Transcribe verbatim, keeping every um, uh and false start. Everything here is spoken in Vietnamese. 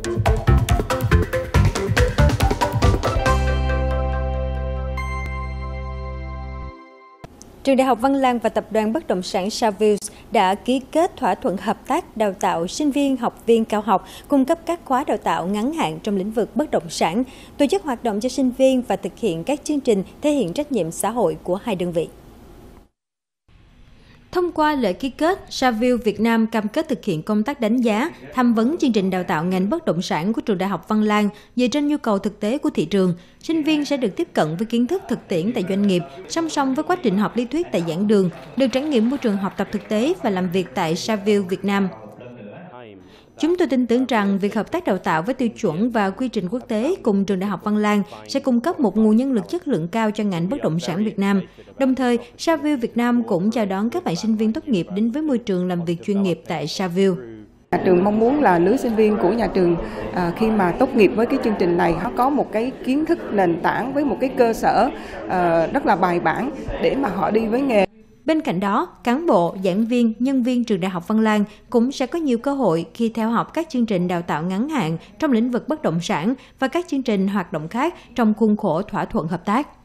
Trường Đại học Văn Lang và Tập đoàn Bất động sản Savills đã ký kết thỏa thuận hợp tác đào tạo sinh viên, học viên cao học, cung cấp các khóa đào tạo ngắn hạn trong lĩnh vực bất động sản, tổ chức hoạt động cho sinh viên và thực hiện các chương trình thể hiện trách nhiệm xã hội của hai đơn vị. Thông qua lễ ký kết, Savills Việt Nam cam kết thực hiện công tác đánh giá, tham vấn chương trình đào tạo ngành bất động sản của Trường Đại học Văn Lang dựa trên nhu cầu thực tế của thị trường. Sinh viên sẽ được tiếp cận với kiến thức thực tiễn tại doanh nghiệp, song song với quá trình học lý thuyết tại giảng đường, được trải nghiệm môi trường học tập thực tế và làm việc tại Savills Việt Nam. Chúng tôi tin tưởng rằng việc hợp tác đào tạo với tiêu chuẩn và quy trình quốc tế cùng Trường Đại học Văn Lang sẽ cung cấp một nguồn nhân lực chất lượng cao cho ngành bất động sản Việt Nam. Đồng thời, Savills Việt Nam cũng chào đón các bạn sinh viên tốt nghiệp đến với môi trường làm việc chuyên nghiệp tại Savills. Nhà trường mong muốn là lứa sinh viên của nhà trường à, khi mà tốt nghiệp với cái chương trình này họ có một cái kiến thức nền tảng với một cái cơ sở à, rất là bài bản để mà họ đi với nghề. Bên cạnh đó, cán bộ, giảng viên, nhân viên Trường Đại học Văn Lang cũng sẽ có nhiều cơ hội khi theo học các chương trình đào tạo ngắn hạn trong lĩnh vực bất động sản và các chương trình hoạt động khác trong khuôn khổ thỏa thuận hợp tác.